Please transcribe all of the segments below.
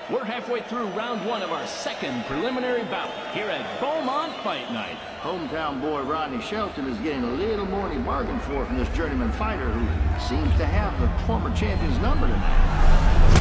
We're halfway through round one of our second preliminary bout here at Beaumont Fight Night. Hometown boy Rodney Shelton is getting a little more than he bargained for from this journeyman fighter who seems to have the former champion's number tonight.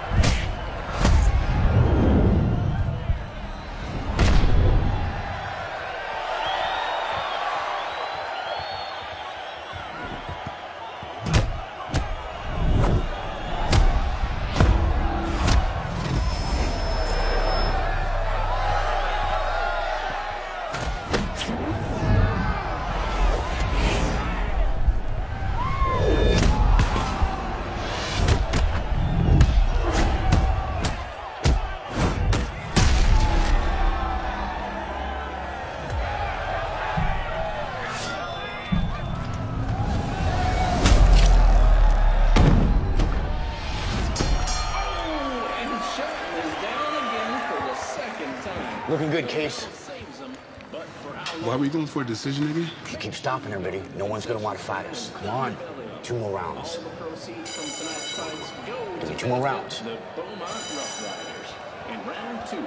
Looking good, Case. Why are we going for a decision again? If you keep stopping everybody, no one's gonna want to fight us. Come on. 2 more rounds. Give me 2 more rounds. The Beaumont Rough Riders in round 2.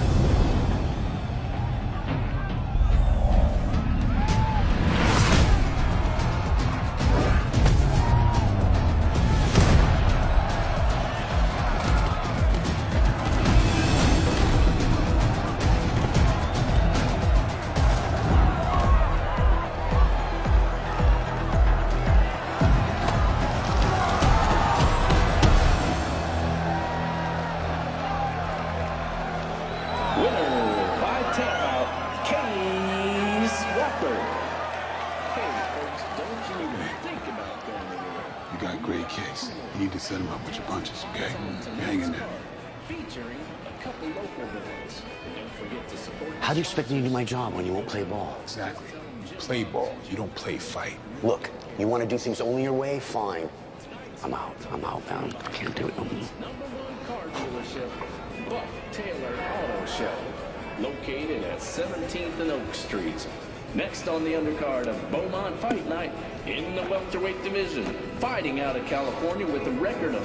You got great kicks. You need to set him up with your punches, okay? Hang in there. Featuring a couple local boys. Don't forget to support. How do you expect me to do my job when you won't play ball? Exactly. Play ball. You don't play fight. Look, you want to do things only your way? Fine. I'm out, man. I can't do it no more. #1 car dealership, Buck Taylor Auto Show, located at 17th and Oak Streets. Next on the undercard of Beaumont Fight Night in the welterweight division, fighting out of California with a record of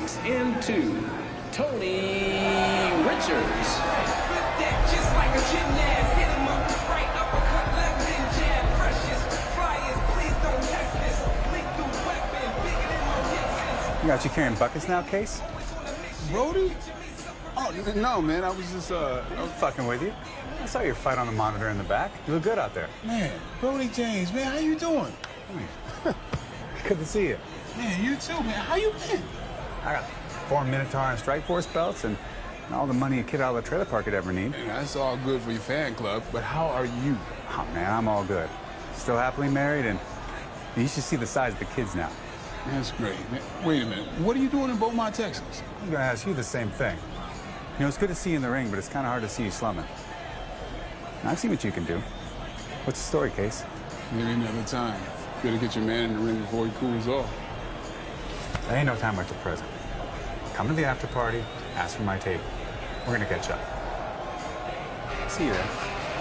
6-2, Tony Richards. Just like a gymnast, hit him up, right uppercut, left hand jab, freshest, flyers, please don't test this, lethal weapon, bigger than my distance. You got you carrying buckets now, Case? Brody? Oh, no, man. I was just, I'm fucking with you. I saw your fight on the monitor in the back. You look good out there. Man, Brody James, man, how you doing? Good to see you. Man, you too, man. How you been? I got 4 Minotaur and Strike Force belts and all the money a kid out of the trailer park could ever need. Man, that's all good for your fan club, but how are you? Oh, man, I'm all good. Still happily married, and you should see the size of the kids now. That's great, man. Wait a minute. What are you doing in Beaumont, Texas? I'm gonna ask you the same thing. You know, it's good to see you in the ring, but it's kind of hard to see you slumming. Now, I've seen what you can do. What's the story, Case? Maybe another time. Better get your man in the ring before he cools off. There ain't no time like the present. Come to the after party, ask for my table. We're gonna catch up. See you there.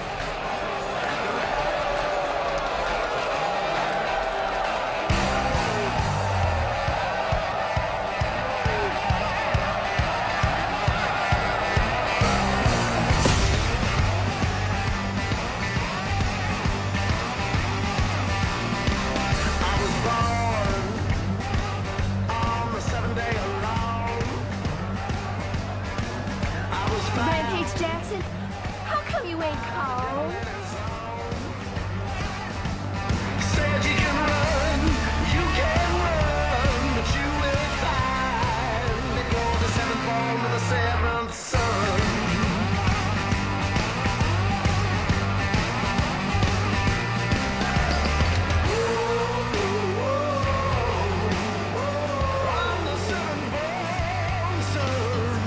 Rampage Jackson, how come you ain't called? Said you can run, but you will find that you're the 7th born with the 7th son. I'm the 7th born son.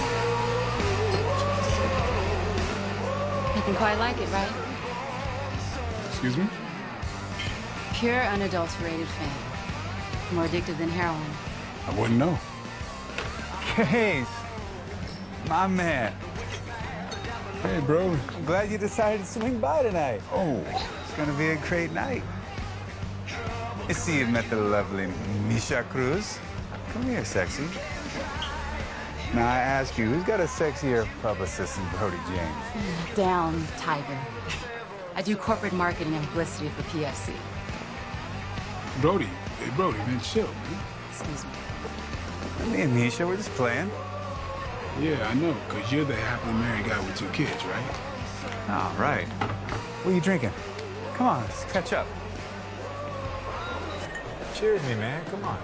Nothing quite like it, right? Excuse me? Pure, unadulterated fame. More addictive than heroin. I wouldn't know. Case, my man. Hey, bro. I'm glad you decided to swing by tonight. Oh. It's gonna be a great night. I see you met the lovely Misha Cruz. Come here, sexy. Now, I ask you, who's got a sexier publicist than Brody James? Down, Tiger. I do corporate marketing and publicity for PFC. Brody, hey, Brody, man, chill, man. Excuse me. Me and Misha, we're just playing. Yeah, I know, because you're the happily married guy with 2 kids, right? Oh, right. What are you drinking? Come on, let's catch up. Cheers me, man. Come on.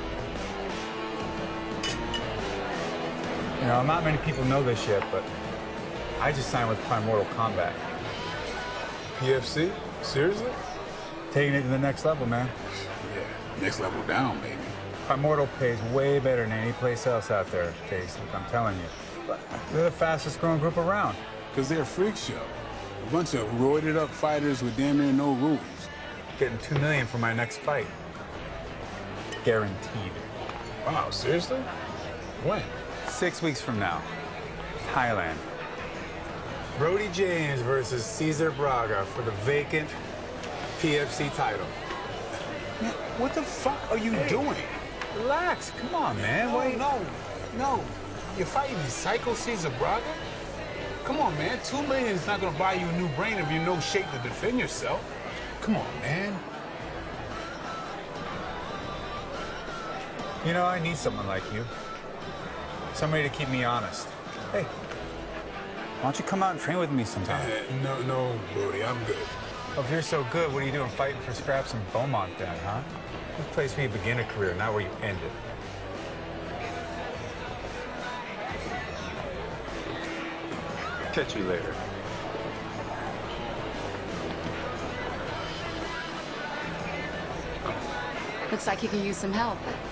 You know, not many people know this yet, but I just signed with Primordial Combat. PFC? Seriously? Taking it to the next level, man. Yeah, next level down, baby. Primordial pays way better than any place else out there, Case. Look, I'm telling you. But they're the fastest growing group around. Because they're a freak show. A bunch of roided up fighters with damn near no rules. Getting $2 million for my next fight. Guaranteed. Wow, seriously? When? 6 weeks from now. Thailand. Brody James versus Cesar Braga for the vacant PFC title. Man, what the fuck are you doing? Relax. Come on, man. Wait. No. You're fighting Psycho Cesar Braga? Come on, man. $2 million is not going to buy you a new brain if you're in no shape to defend yourself. Come on, man. You know, I need someone like you. Somebody to keep me honest. Hey, why don't you come out and train with me sometime? No, Brody, I'm good. Well, if you're so good, what are you doing fighting for scraps in Beaumont then, huh? This place where you begin a career, not where you end it. Catch you later. Looks like you could use some help.